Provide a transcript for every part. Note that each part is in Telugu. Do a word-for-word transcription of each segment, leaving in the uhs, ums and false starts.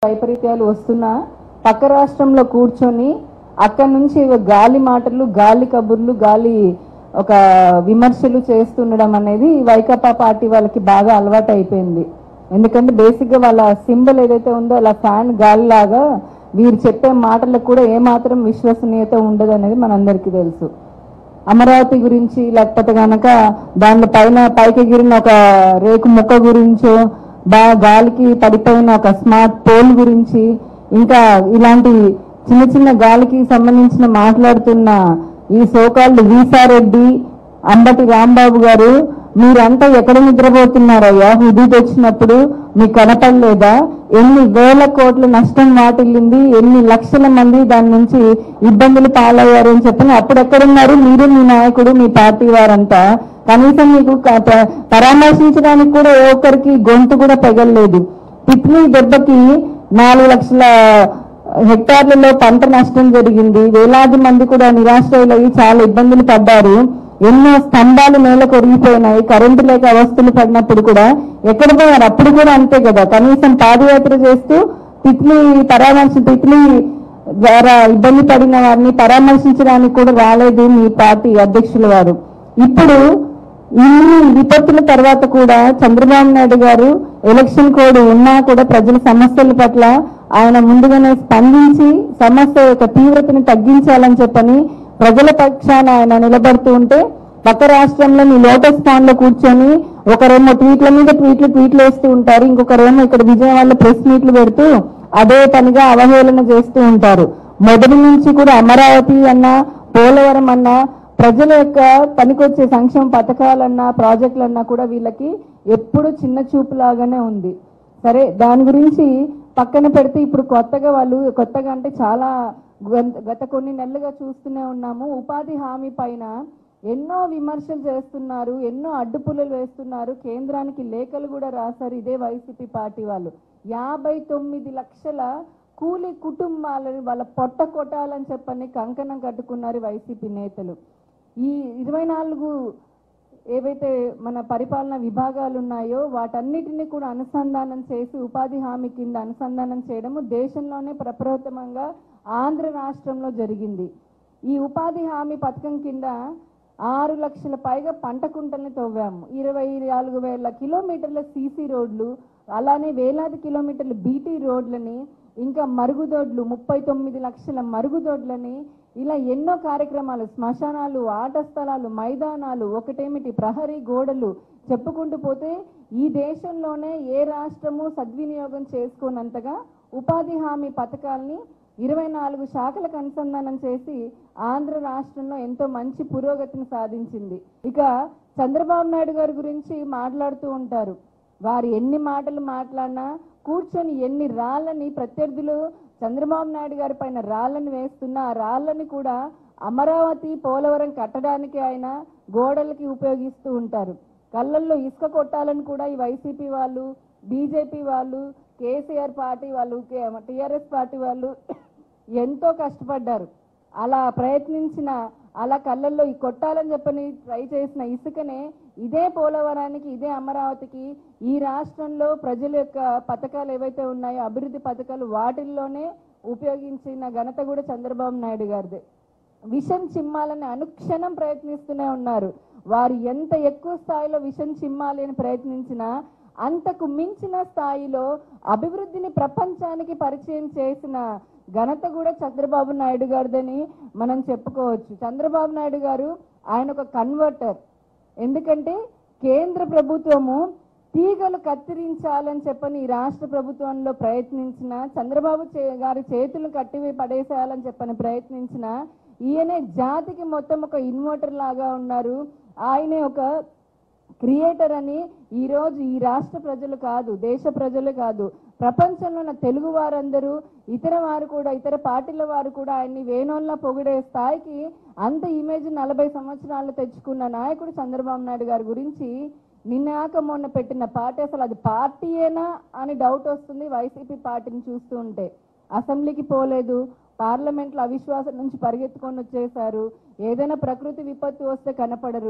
వైపరీత్యాలు వస్తున్నా పక్క రాష్ట్రంలో కూర్చొని అక్కడి నుంచి గాలి మాటలు గాలి కబుర్లు గాలి ఒక విమర్శలు చేస్తుండడం అనేది వైకాపా పార్టీ వాళ్ళకి బాగా అలవాటు అయిపోయింది. ఎందుకంటే బేసిక్గా వాళ్ళ సింబల్ ఏదైతే ఉందో అలా ఫ్యాన్ గాలి లాగా వీరు చెప్పే మాటలకు కూడా ఏమాత్రం విశ్వసనీయత ఉండదు అనేది మనందరికీ తెలుసు. అమరావతి గురించి లేకపోతే కనుక దాని పైన పైకి ఎగిరిన ఒక రేకు ముక్క గురించో బాగా గాలికి పడిపోయిన ఒక స్మార్ట్ పోల్ గురించి ఇంకా ఇలాంటి చిన్న చిన్న గాలికి సంబంధించిన మాట్లాడుతున్న ఈ సోకాల్డ్ వీసారెడ్డి అంబటి రాంబాబు గారు మీరంతా ఎక్కడ నిద్రపోతున్నారయ్యా? హుదూద్ వచ్చినప్పుడు మీకు కనపడలేదా? ఎన్ని వేల కోట్ల నష్టం వాటిల్లింది, ఎన్ని లక్షల మంది దాని నుంచి ఇబ్బందులు పాలయ్యారు అని చెప్పని అప్పుడెక్కడున్నారు మీరు, మీ నాయకుడు, మీ పార్టీ వారంతా? కనీసం మీకు పరామర్శించడానికి కూడా ఏ ఒక్కరికి గొంతు కూడా పెగలలేదు. తిట్లీ దెబ్బకి నాలుగు లక్షల హెక్టార్లలో పంట నష్టం జరిగింది. వేలాది మంది కూడా నిరాశ్రయులయ్యి చాలా ఇబ్బందులు పడ్డారు. ఎన్నో స్తంభాలు నేల కొరిగిపోయినాయి. కరెంటు లేక అవస్థలు పడినప్పుడు కూడా ఎక్కడ పోయారు? అప్పుడు కూడా అంతే కదా, కనీసం పాదయాత్ర చేస్తూ తిట్లీ పరామర్శ తిట్లీ ద్వారా ఇబ్బంది పడిన వారిని పరామర్శించడానికి కూడా రాలేదు మీ పార్టీ అధ్యక్షుల వారు. ఇప్పుడు ఇన్ని విపత్తుల తర్వాత కూడా చంద్రబాబు నాయుడు గారు ఎలక్షన్ కోడ్ ఉన్నా కూడా ప్రజల సమస్యల పట్ల ఆయన ముందుగానే స్పందించి సమస్య యొక్క తీవ్రతని తగ్గించాలని చెప్పని ప్రజల పక్షాన ఆయన నిలబడుతూ ఉంటే, పక్క రాష్ట్రంలో మీ లోటస్ పాండ్ లో కూర్చొని ఒకరేమో ట్వీట్ల మీద ట్వీట్లు ట్వీట్లు వేస్తూ ఉంటారు, ఇంకొకరేమో ఇక్కడ విజయవాడలో ప్రెస్ మీట్లు పెడుతూ అదే పనిగా అవహేళన చేస్తూ ఉంటారు. మొదటి నుంచి కూడా అమరావతి అన్నా పోలవరం అన్నా ప్రజల యొక్క పనికొచ్చే సంక్షేమ పథకాలన్నా ప్రాజెక్టులన్నా కూడా వీళ్ళకి ఎప్పుడు చిన్న చూపు లాగానే ఉంది. సరే, దాని గురించి పక్కన పెడితే ఇప్పుడు కొత్తగా వాళ్ళు కొత్తగా అంటే చాలా గత కొన్ని నెలలుగా చూస్తూనే ఉన్నాము. ఉపాధి హామీ పైన ఎన్నో విమర్శలు చేస్తున్నారు, ఎన్నో అడ్డుపుల్లలు వేస్తున్నారు. కేంద్రానికి లేఖలు కూడా రాశారు ఇదే వైసీపీ పార్టీ వాళ్ళు. యాభై తొమ్మిది లక్షల కూలి కుటుంబాలను వాళ్ళ పొట్ట కొట్టాలని చెప్పని కంకణం కట్టుకున్నారు వైసీపీ నేతలు. ఈ ఇరవై నాలుగు ఏవైతే మన పరిపాలన విభాగాలు ఉన్నాయో వాటన్నిటిని కూడా అనుసంధానం చేసి ఉపాధి హామీ కింద అనుసంధానం చేయడము దేశంలోనే ప్రప్రథమంగా ఆంధ్ర రాష్ట్రంలో జరిగింది. ఈ ఉపాధి హామీ పథకం కింద ఆరు లక్షల పైగా పంట కుంటల్ని తవ్వాము. ఇరవై నాలుగు వేల కిలోమీటర్ల సీసీ రోడ్లు, అలానే వేలాది కిలోమీటర్ల బీటీ రోడ్లని, ఇంకా మరుగుదొడ్లు ముప్పై తొమ్మిది లక్షల మరుగుదొడ్లని, ఇలా ఎన్నో కార్యక్రమాలు, శ్మశానాలు, ఆట స్థలాలు, మైదానాలు, ఒకటేమిటి ప్రహరీ గోడలు చెప్పుకుంటూ పోతే ఈ దేశంలోనే ఏ రాష్ట్రము సద్వినియోగం చేసుకోనంతగా ఉపాధి హామీ పథకాల్ని ఇరవై నాలుగు శాఖలకు అనుసంధానం చేసి ఆంధ్ర రాష్ట్రంలో ఎంతో మంచి పురోగతిని సాధించింది. ఇక చంద్రబాబు నాయుడు గారి గురించి మాట్లాడుతూ ఉంటారు. వారు ఎన్ని మాటలు మాట్లాడినా కూర్చొని ఎన్ని రాళ్ళని ప్రత్యర్థులు చంద్రబాబు నాయుడు గారి పైన రాళ్ళని వేస్తున్న ఆ రాళ్ళని కూడా అమరావతి పోలవరం కట్టడానికి ఆయన గోడలకి ఉపయోగిస్తూ ఉంటారు. కళ్ళల్లో ఇసుక కొట్టాలని కూడా ఈ వైసీపీ వాళ్ళు, బీజేపీ వాళ్ళు, కేసీఆర్ పార్టీ వాళ్ళు, టీఆర్ఎస్ పార్టీ వాళ్ళు ఎంతో కష్టపడ్డారు. అలా ప్రయత్నించిన అలా కళ్ళల్లో ఈ కొట్టాలని చెప్పని ట్రై చేసిన ఇసుకనే ఇదే పోలవరానికి, ఇదే అమరావతికి, ఈ రాష్ట్రంలో ప్రజల యొక్క పథకాలు ఏవైతే ఉన్నాయో అభివృద్ధి పథకాలు వాటిల్లోనే ఉపయోగించిన ఘనత కూడా చంద్రబాబు నాయుడు గారిదే. విషం చిమ్మాలని అనుక్షణం ప్రయత్నిస్తూనే ఉన్నారు. వారు ఎంత ఎక్కువ స్థాయిలో విషం చిమ్మాలి అని ప్రయత్నించినా అంతకు మించిన స్థాయిలో అభివృద్ధిని ప్రపంచానికి పరిచయం చేసిన ఘనత కూడా చంద్రబాబు నాయుడు గారిదని మనం చెప్పుకోవచ్చు. చంద్రబాబు నాయుడు గారు ఆయన ఒక కన్వర్టర్. ఎందుకంటే కేంద్ర ప్రభుత్వము తీగలు కత్తిరించాలని చెప్పని ఈ రాష్ట్ర ప్రభుత్వంలో ప్రయత్నించిన, చంద్రబాబు గారి చేతులు కట్టి పడేసేయాలని చెప్పని ప్రయత్నించిన ఈయనే జాతికి మొత్తం ఒక ఇన్వర్టర్ లాగా ఉన్నారు. ఆయనే ఒక క్రియేటర్ అని ఈరోజు ఈ రాష్ట్ర ప్రజలు కాదు, దేశ ప్రజలు కాదు, ప్రపంచంలో ఉన్న తెలుగు వారందరూ, ఇతర వారు కూడా, ఇతర పార్టీల వారు కూడా ఆయన్ని వేణోళ్ళ పొగిడే స్థాయికి అంత ఇమేజ్ నలభై సంవత్సరాలు తెచ్చుకున్న నాయకుడు చంద్రబాబు నాయుడు గారి గురించి నిన్నాక మొన్న పెట్టిన పార్టీ అసలు అది పార్టీయేనా అని డౌట్ వస్తుంది వైసీపీ పార్టీని చూస్తూ ఉంటే. అసెంబ్లీకి పోలేదు, పార్లమెంట్లో అవిశ్వాసం నుంచి పరిగెత్తుకొని వచ్చేశారు, ఏదైనా ప్రకృతి విపత్తు వస్తే కనపడరు,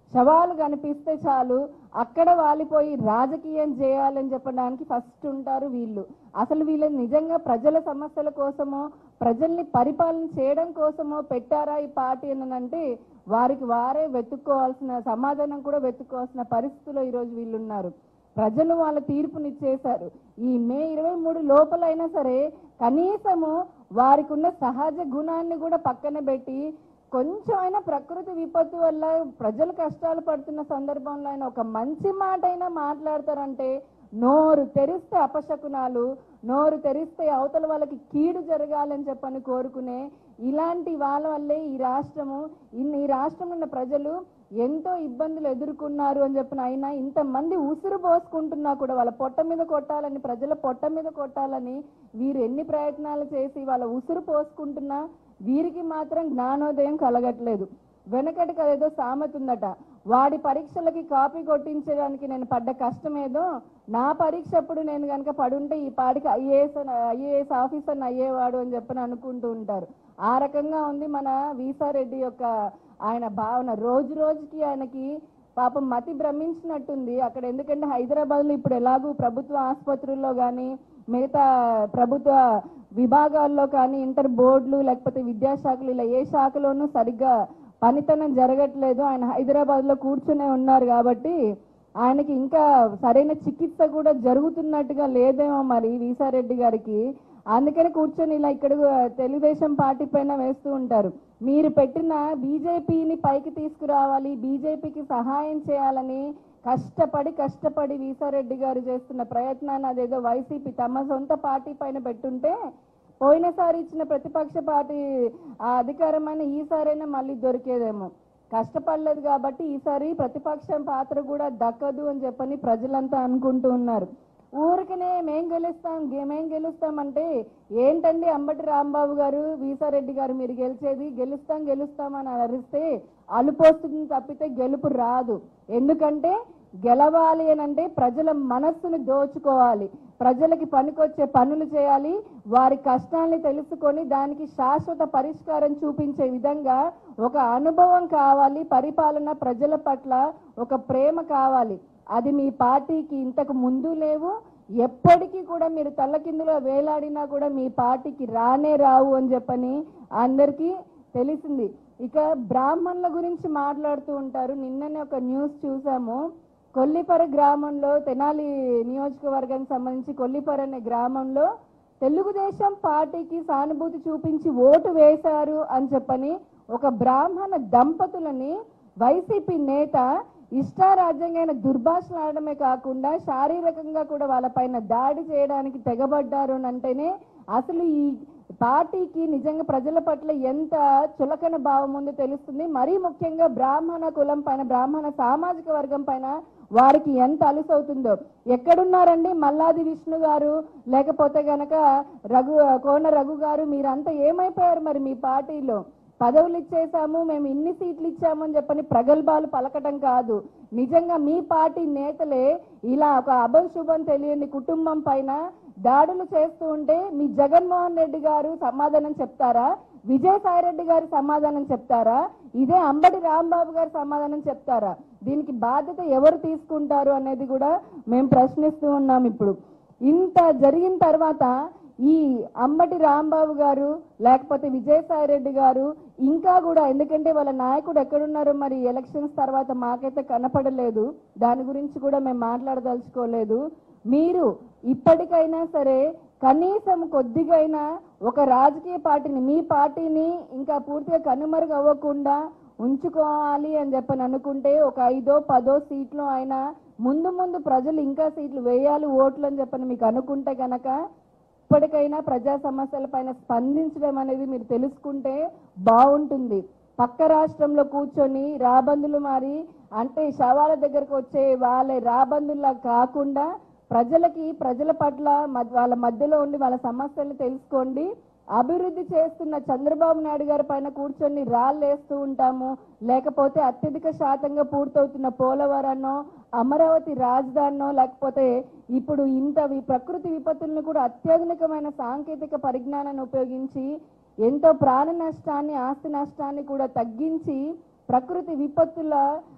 శవాలు కనిపిస్తే చాలు అక్కడ వాలిపోయి రాజకీయం చేయాలని చెప్పడానికి ఫస్ట్ ఉంటారు వీళ్ళు. అసలు వీళ్ళు నిజంగా ప్రజల సమస్యల కోసమో ప్రజల్ని పరిపాలన చేయడం కోసమో పెట్టారా ఈ పార్టీ అని అంటే వారికి వారే వెతుక్కోవాల్సిన సమాధానం కూడా వెతుక్కోవాల్సిన పరిస్థితిలో ఈరోజు వీళ్ళు ఉన్నారు. ప్రజలు వాళ్ళ తీర్పునిచ్చేశారు. ఈ మే ఇరవై మూడు లోపలైనా సరే కనీసము వారికి ఉన్న సహజ గుణాన్ని కూడా పక్కన పెట్టి కొంచెం అయినా ప్రకృతి విపత్తు వల్ల ప్రజలు కష్టాలు పడుతున్న సందర్భంలో అయినా ఒక మంచి మాట అయినా మాట్లాడతారంటే నోరు తెరిస్తే అపశకునాలు, నోరు తెరిస్తే అవతల వాళ్ళకి కీడు జరగాలని చెప్పని కోరుకునే ఇలాంటి వాళ్ళ వల్లే ఈ రాష్ట్రము ఇన్ని ఈ రాష్ట్రంలో ఉన్న ప్రజలు ఎంతో ఇబ్బందులు ఎదుర్కొన్నారు అని చెప్పిన అయినా ఇంతమంది ఉసురు పోసుకుంటున్నా కూడా వాళ్ళ పొట్ట మీద కొట్టాలని ప్రజల పొట్ట మీద కొట్టాలని వీరు ఎన్ని ప్రయత్నాలు చేసి వాళ్ళ ఉసురు పోసుకుంటున్నా వీరికి మాత్రం జ్ఞానోదయం కలగట్లేదు. వెనకటికి అదేదో సామెత ఉందట, వాడి పరీక్షలకి కాపీ కొట్టించడానికి నేను పడ్డ కష్టం ఏదో నా పరీక్ష అప్పుడు నేను కనుక పడుంటే ఈ పాడికి ఐఏఎస్ ఐఏఎస్ ఆఫీసర్ని అయ్యేవాడు అని చెప్పని అనుకుంటూ ఉంటారు. ఆ రకంగా ఉంది మన వీసారెడ్డి యొక్క ఆయన భావన. రోజు రోజుకి ఆయనకి పాపం మతి భ్రమించినట్టుంది అక్కడ. ఎందుకంటే హైదరాబాద్లో ఇప్పుడు ఎలాగూ ప్రభుత్వ ఆసుపత్రుల్లో కానీ మిగతా ప్రభుత్వ విభాగాల్లో కానీ ఇంటర్ బోర్డులు లేకపోతే విద్యాశాఖలు ఇలా ఏ శాఖలోనూ సరిగ్గా పనితనం జరగట్లేదు. ఆయన హైదరాబాద్లో కూర్చునే ఉన్నారు కాబట్టి ఆయనకి ఇంకా సరైన చికిత్స కూడా జరుగుతున్నట్టుగా లేదేమో మరి వీసారెడ్డి గారికి. అందుకని కూర్చొని ఇలా ఇక్కడ తెలుగుదేశం పార్టీ పైన వేస్తూ ఉంటారు. మీరు పెట్టిన బీజేపీని పైకి తీసుకురావాలి, బీజేపీకి సహాయం చేయాలని కష్టపడి కష్టపడి వీసారెడ్డి గారు చేస్తున్న ప్రయత్నాన్ని అదేదో వైసీపీ తమ సొంత పార్టీ పైన పెట్టుంటే పోయినసారి ఇచ్చిన ప్రతిపక్ష పార్టీ ఆ అధికారమైన ఈసారైనా మళ్ళీ దొరికేదేమో. కష్టపడలేదు కాబట్టి ఈసారి ప్రతిపక్షం పాత్ర కూడా దక్కదు అని చెప్పని ప్రజలంతా అనుకుంటూ ఉన్నారు. ఊరికనే మేం గెలుస్తాం మేం గెలుస్తామంటే ఏంటండి అంబటి రాంబాబు గారు వీసారెడ్డి గారు మీరు గెలిచేది? గెలుస్తాం గెలుస్తాం అని అరిస్తే అలుపోస్తుంది తప్పితే గెలుపు రాదు. ఎందుకంటే గెలవాలి అని అంటే ప్రజల మనస్సును దోచుకోవాలి, ప్రజలకి పనికొచ్చే పనులు చేయాలి, వారి కష్టాన్ని తెలుసుకొని దానికి శాశ్వత పరిష్కారం చూపించే విధంగా ఒక అనుభవం కావాలి, పరిపాలన ప్రజల పట్ల ఒక ప్రేమ కావాలి. అది మీ పార్టీకి ఇంతకు ముందు లేవు, ఎప్పటికీ కూడా మీరు తల్లకిందులో వేలాడినా కూడా మీ పార్టీకి రానే రావు అని చెప్పని అందరికీ తెలిసింది. ఇక బ్రాహ్మణుల గురించి మాట్లాడుతూ ఉంటారు. నిన్ననే ఒక న్యూస్ చూసాము. కొల్లిపర గ్రామంలో తెనాలి నియోజకవర్గానికి సంబంధించి కొల్లిపర అనే గ్రామంలో తెలుగుదేశం పార్టీకి సానుభూతి చూపించి ఓటు వేశారు అని చెప్పని ఒక బ్రాహ్మణ దంపతులని వైసీపీ నేత ఇష్టారాజ్యంగా దుర్భాషలు ఆడమే కాకుండా శారీరకంగా కూడా వాళ్ళపైన దాడి చేయడానికి తెగబడ్డారు అని అంటేనే అసలు ఈ పార్టీకి నిజంగా ప్రజల పట్ల ఎంత చులకన భావం ఉందో తెలుస్తుంది. మరీ ముఖ్యంగా బ్రాహ్మణ కులం పైన బ్రాహ్మణ సామాజిక వర్గం పైన వారికి ఎంత అలుసవుతుందో. ఎక్కడున్నారండి మల్లాది విష్ణు గారు, లేకపోతే గనక రఘు కోన రఘు గారు, మీరంతా ఏమైపోయారు మరి? మీ పార్టీలో పదవులు ఇచ్చేసాము, మేము ఇన్ని సీట్లు ఇచ్చాము అని చెప్పని ప్రగల్భాలు పలకటం కాదు. నిజంగా మీ పార్టీ నేతలే ఇలా ఒక అభశుభం తెలియని కుటుంబం పైన దాడులు చేస్తూ ఉంటే మీ జగన్మోహన్ రెడ్డి గారు సమాధానం చెప్తారా? విజయసాయి రెడ్డి గారు సమాధానం చెప్తారా? ఇదే అంబటి రాంబాబు గారు సమాధానం చెప్తారా? దీనికి బాధ్యత ఎవరు తీసుకుంటారు అనేది కూడా మేము ప్రశ్నిస్తూ ఉన్నాం. ఇప్పుడు ఇంత జరిగిన తర్వాత ఈ అంబటి రాంబాబు గారు లేకపోతే విజయసాయి రెడ్డి గారు ఇంకా కూడా, ఎందుకంటే వాళ్ళ నాయకుడు ఎక్కడున్నారో మరి ఎలక్షన్స్ తర్వాత మాకైతే కనపడలేదు, దాని గురించి కూడా మేము మాట్లాడదలుచుకోలేదు. మీరు ఇప్పటికైనా సరే కనీసం కొద్దిగైనా ఒక రాజకీయ పార్టీని, మీ పార్టీని ఇంకా పూర్తిగా కనుమరుగు అవ్వకుండా ఉంచుకోవాలి అని చెప్పని అనుకుంటే ఒక ఐదో పదో సీట్లు అయినా ముందు ముందు ప్రజలు ఇంకా సీట్లు వేయాలి ఓట్లు అని చెప్పని మీకు అనుకుంటే కనుక ఇప్పటికైనా ప్రజా సమస్యల పైన స్పందించడం అనేది మీరు తెలుసుకుంటే బాగుంటుంది. పక్క రాష్ట్రంలో కూర్చొని రాబందులు మారి అంటే శవాల దగ్గరకు వచ్చే వాళ్ళ రాబందుల్లా కాకుండా ప్రజలకి ప్రజల పట్ల వాళ్ళ మధ్యలో ఉండి వాళ్ళ సమస్యలు తెలుసుకోండి. అభివృద్ధి చేస్తున్న చంద్రబాబు నాయుడు గారి పైన కూర్చొని రాళ్ళు వేస్తూ ఉంటాము, లేకపోతే అత్యధిక శాతంగా పూర్తవుతున్న పోలవరాన్నో అమరావతి రాజధానినో లేకపోతే ఇప్పుడు ఇంత ప్రకృతి విపత్తులను కూడా అత్యాధునికమైన సాంకేతిక పరిజ్ఞానాన్ని ఉపయోగించి ఎంతో ప్రాణ నష్టాన్ని ఆస్తి నష్టాన్ని కూడా తగ్గించి ప్రకృతి విపత్తుల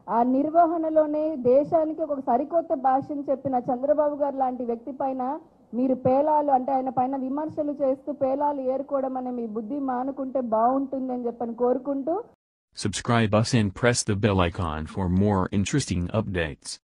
ఆ నిర్వహణలోనే దేశానికి ఒక సరికొత్త భాషను చెప్పిన చంద్రబాబు గారు లాంటి వ్యక్తి పైన మీరు పేలాలు అంటే ఆయన పైన విమర్శలు చేస్తూ పేలాలు ఏరుకోవడం అనే మీ బుద్ధి మానుకుంటే బాగుంటుందని చెప్పని కోరుకుంటూ Subscribe us and press the bell icon for more interesting updates.